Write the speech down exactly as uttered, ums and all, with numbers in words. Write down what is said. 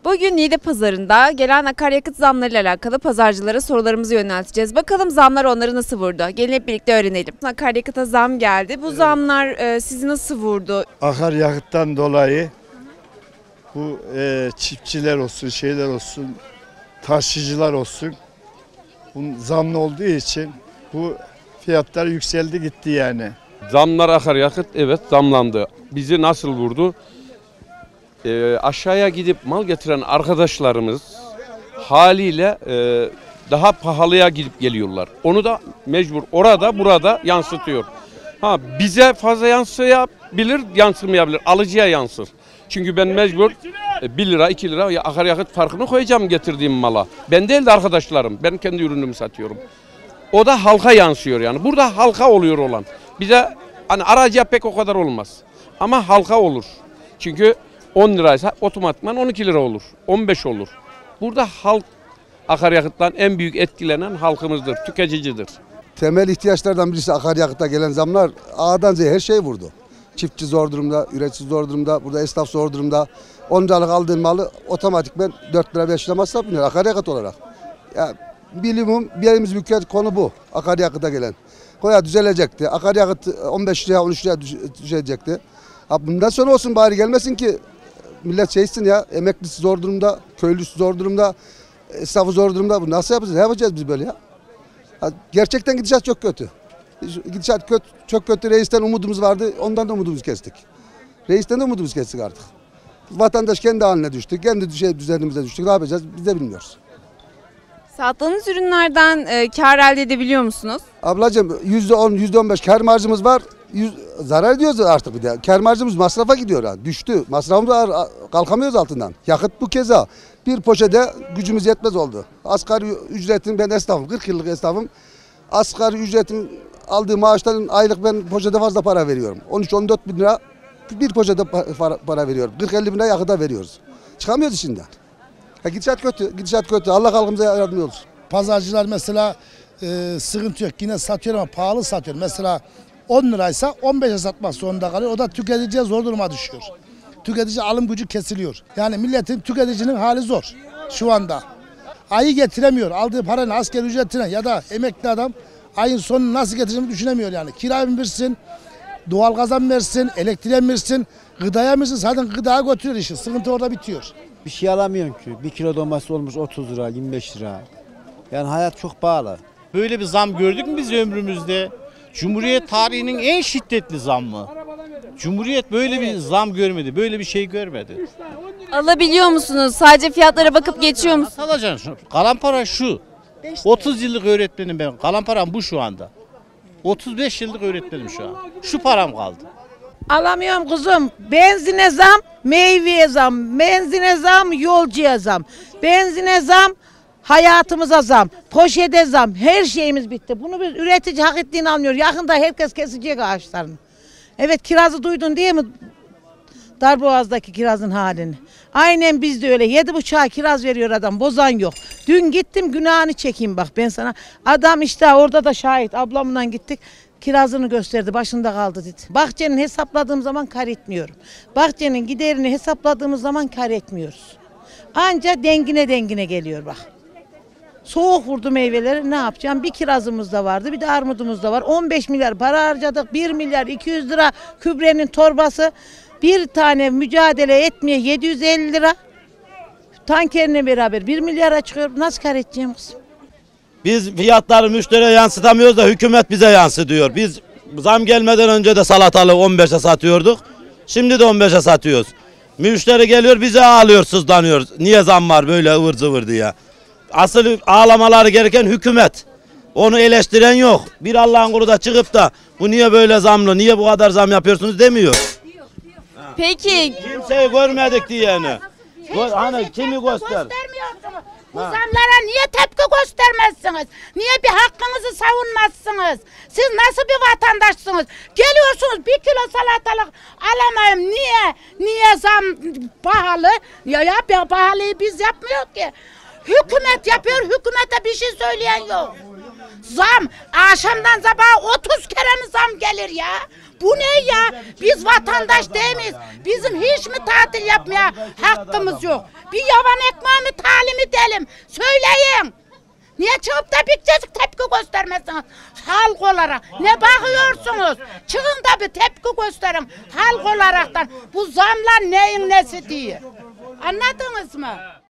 Bugün Niğde Pazarı'nda gelen akaryakıt zamlarıyla alakalı pazarcılara sorularımızı yönelteceğiz. Bakalım zamlar onları nasıl vurdu? Gelin hep birlikte öğrenelim. Akaryakıta zam geldi. Bu evet. zamlar e, sizi nasıl vurdu? Akaryakıttan dolayı bu e, çiftçiler olsun, şeyler olsun, taşıyıcılar olsun, bunun zamlı olduğu için bu fiyatlar yükseldi gitti yani. Zamlar akaryakıt evet zamlandı. Bizi nasıl vurdu? E, aşağıya gidip mal getiren arkadaşlarımız haliyle e, daha pahalıya gidip geliyorlar. Onu da mecbur orada burada yansıtıyor. Ha bize fazla yansıyabilir, yansımayabilir. Alıcıya yansır. Çünkü ben mecbur e, bir lira iki lira ya akaryakıt farkını koyacağım getirdiğim mala. Ben değil de arkadaşlarım. Ben kendi ürünümü satıyorum. O da halka yansıyor yani. Burada halka oluyor olan. Bize hani aracıya pek o kadar olmaz. Ama halka olur. Çünkü on liraysa otomatikman on iki lira olur. on beş olur. Burada halk akaryakıttan en büyük etkilenen halkımızdır, tüketicidir. Temel ihtiyaçlardan birisi akaryakıta gelen zamlar A'dan Z'ye her şey vurdu. Çiftçi zor durumda, üretici zor durumda, burada esnaf zor durumda. on liralık aldığın malı otomatikman dört lira beş lira masraf biniyor akaryakıt olarak. Ya bilimum bir elimiz büyük konu bu akaryakıta gelen. Koya düzelecekti. Akaryakıt on beş liraya on üç liraya düşecekti. Ha bundan sonra olsun bari gelmesin ki millet şeysin ya, emeklisi zor durumda, köylüsü zor durumda, esnafı zor durumda. Bu nasıl yapacağız? Ne yapacağız biz böyle ya? Ha, gerçekten gidişat çok kötü. Gidişat kötü, çok kötü. Reisten umudumuz vardı, ondan da umudumuzu kestik. Reisten de umudumuzu kestik artık. Vatandaş kendi haline düştü, kendi şey, düzenimize düştük. Ne yapacağız biz de bilmiyoruz. Sattığınız ürünlerden e, kar elde edebiliyor musunuz? Ablacığım yüzde on, yüzde on beş kar marjımız var. yüz, zarar ediyoruz artık bir de. Kar marjımız masrafa gidiyor. Yani. Düştü. Masrafımız kalkamıyoruz altından. Yakıt bu keza. Bir poşete gücümüz yetmez oldu. Asgari ücretin ben esnafım. kırk yıllık esnafım. Asgari ücretin aldığı maaştan aylık ben poşete fazla para veriyorum. on üç on dört bin lira bir poşete para, para veriyorum. kırk elli bin lira yakıta veriyoruz. Çıkamıyoruz işinden. Ha, gidişat kötü, gidişat kötü. Allah halkımıza yardımcı olsun. Pazarcılar mesela e, sıkıntı yok. Yine satıyor ama pahalı satıyor. Mesela on liraysa on beşe satmak zorunda kalıyor. O da tüketiciye zor duruma düşüyor. Tüketici alım gücü kesiliyor. Yani milletin, tüketicinin hali zor şu anda. Ayı getiremiyor. Aldığı paranın asgari ücretine ya da emekli adam ayın sonunu nasıl getireceğini düşünemiyor yani. Kira mı versin, doğalgaza mı versin, elektriğe mi versin, gıdaya mı versin? Zaten gıdaya götürüyor işi. Sıkıntı orada bitiyor. Bir şey alamıyorsun ki. Bir kilo domates olmuş otuz lira, yirmi beş lira. Yani hayat çok pahalı. Böyle bir zam gördük mü biz ömrümüzde? Cumhuriyet tarihinin en şiddetli zammı. Cumhuriyet böyle bir zam görmedi, böyle bir şey görmedi. Alabiliyor musunuz? Sadece fiyatlara bakıp geçiyor musunuz? Nasıl alacaksın? Kalan para şu. otuz yıllık öğretmenim ben. Kalan param bu şu anda. otuz beş yıllık öğretmenim şu an. Şu param kaldı. Alamıyorum kızım. Benzine zam, meyveye zam, benzine zam, yolcuya zam. Benzine zam, hayatımıza zam, poşete zam, her şeyimiz bitti. Bunu bir üretici hak ettiğini almıyor. Yakında herkes kesecek ağaçlarını. Evet, kirazı duydun değil mi? Darboğaz'daki kirazın halini. Aynen biz de öyle. Yedi buçuğa kiraz veriyor adam. Bozan yok. Dün gittim günahını çekeyim bak ben sana. Adam işte orada da şahit. Ablamla gittik. Kirazını gösterdi. Başında kaldı dedi. Bahçenin hesapladığım zaman kar etmiyorum. Bahçenin giderini hesapladığımız zaman kar etmiyoruz. Anca dengine dengine geliyor bak. Soğuk vurdu meyveleri, ne yapacağım? Bir kirazımız da vardı, bir de armudumuz da var. on beş milyar para harcadık. bir milyar iki yüz lira gübrenin torbası. Bir tane mücadele etmeye yedi yüz elli lira. Tankerine beraber bir milyara çıkıyor. Nasıl kar edeceğim kızım? Biz fiyatları müşteriye yansıtamıyoruz da hükümet bize yansıtıyor. Biz zam gelmeden önce de salatalığı on beşe satıyorduk. Şimdi de on beşe satıyoruz. Müşteri geliyor bize ağlıyor, sızlanıyor. Niye zam var böyle ıvır zıvır diye. Asıl ağlamaları gereken hükümet. Onu eleştiren yok. Bir Allah'ın kulu da çıkıp da bu niye böyle zamlı, niye bu kadar zam yapıyorsunuz demiyor. Peki. Kimseyi görmedik diyeni. Hani kimi göster? Bu zamlara niye tepki göstermezsiniz? Niye bir hakkınızı savunmazsınız? Siz nasıl bir vatandaşsınız? Geliyorsunuz bir kilo salatalık alamayayım. Niye? Niye zam pahalı? Ya yap ya pahalıyı biz yapmıyoruz ki. Hükümet yapıyor, hükümete bir şey söyleyen yok. Zam. Akşamdan sabaha otuz kere mi zam gelir ya? Bu ne ya? Biz vatandaş değil miyiz? Bizim hiç mi tatil yapmaya hakkımız yok? Bir yavan ekmeği mi talim edelim? Söyleyin. Niye çıkıp da bir cacık tepki göstermezsiniz halk olarak? Ne bakıyorsunuz? Çıkın da bir tepki gösterin halk olaraktan. Bu zamlar neyin nesi diye. Anladınız mı?